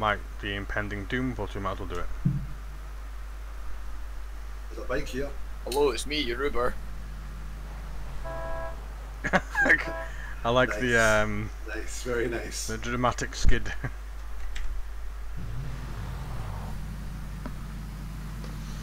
might be impending doom, but we might as well do it. There's a bike here. Hello, it's me, your Uber. I like Nice. the Nice, very nice. the dramatic skid.